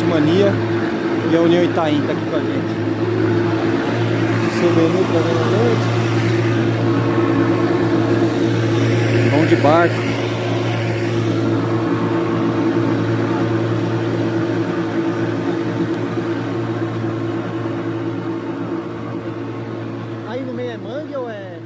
Pet Mania e a União Itaim tá aqui com a gente. Seu menu pra ver na noite. Vão de barco. Aí no meio é mangue ou é...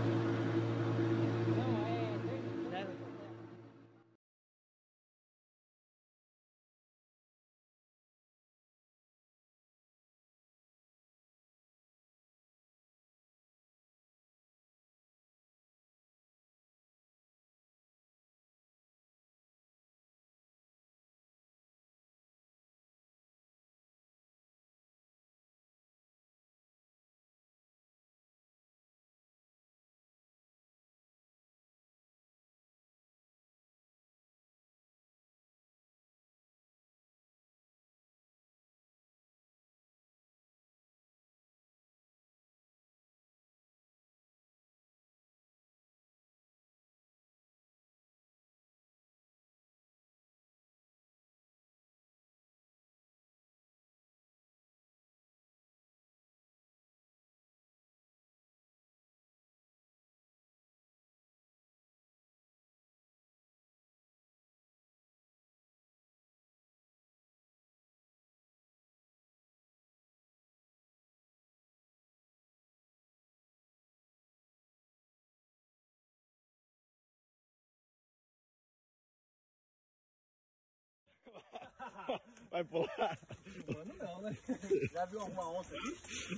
Vai pular? Mano, não, né? Já viu alguma onça aqui?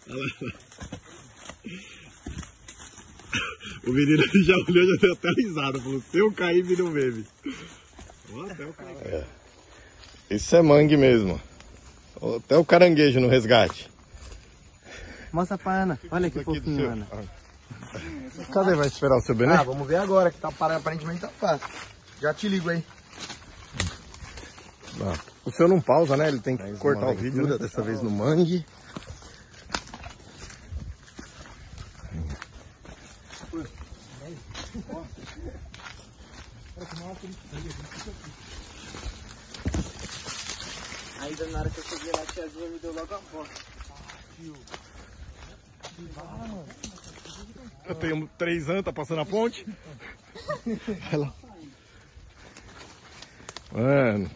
O menino já olhou, já deu até risada. Falou, se eu cair, me não bebe. Até o cair. É. Isso é mangue mesmo. Até o caranguejo no resgate. Mostra pra Ana. Olha que fofinho, Ana. Cadê? Vai esperar o seu bebê? Ah, vamos ver agora, que tá parando, aparentemente tá fácil. Já te ligo aí. O senhor não pausa, né? Ele tem que cortar o vídeo, né? Dessa vez no mangue. Ainda na hora que eu cheguei lá, a tiazinha me deu logo a bola. Eu tenho 3 anos, tá passando a ponte. Vai lá. Mano.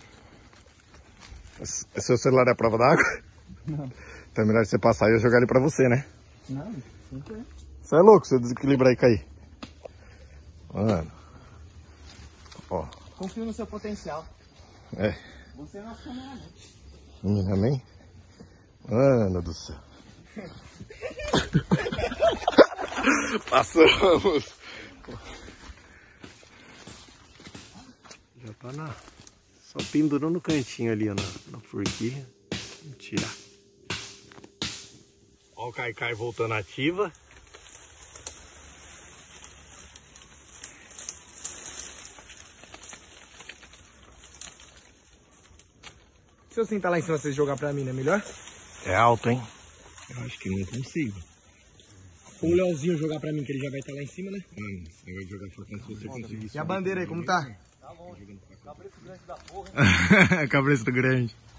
Seu celular é a prova d'água? Não. Então é melhor você passar e eu jogar ele pra você, né? Não, não foi. Você é louco se eu desequilibrar e cair. Mano. Ó. Confio no seu potencial. É. Você é nosso camarada. Amém? Mano do céu. Passamos. Já tá na... Só pendurou no cantinho ali, ó, na forquilha. Vamos tirar. Ó o Caicai voltando ativa. Se eu sentar lá em cima, vocês jogar pra mim, não é melhor? É alto, hein? Eu acho que não consigo. Ou o Leozinho jogar pra mim, que ele já vai estar lá em cima, né? Mano, você vai jogar facão se você conseguir. E a bandeira aí, como tá? Tá bom. Cabresto grande da porra, hein? Cabresto grande.